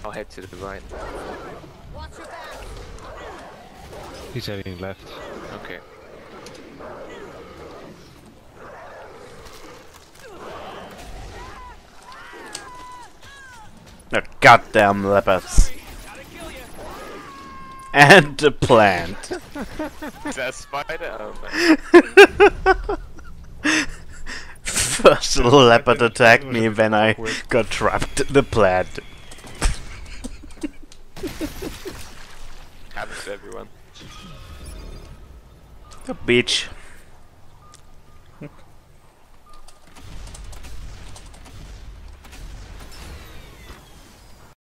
I'll head to the right. He's heading left. Okay. The goddamn leopards. And the plant. Is that a spider? Oh, man. First leopard attacked me when I got trapped in the plant. Happens to everyone. The beach.